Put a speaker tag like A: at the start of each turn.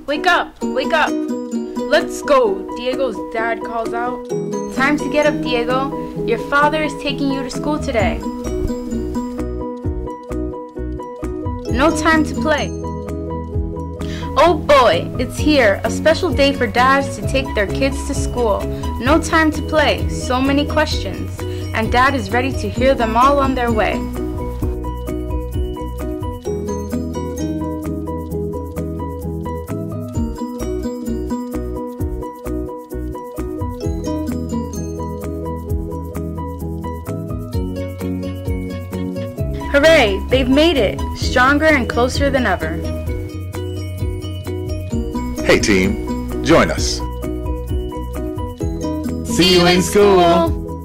A: Wake up! Wake up! Let's go! Diego's dad calls out. Time to get up, Diego. Your father is taking you to school today. No time to play. Oh boy, it's here. A special day for dads to take their kids to school. No time to play. So many questions. And dad is ready to hear them all on their way. Hooray! They've made it! Stronger and closer than ever.
B: Hey team, join us.
A: See you in school!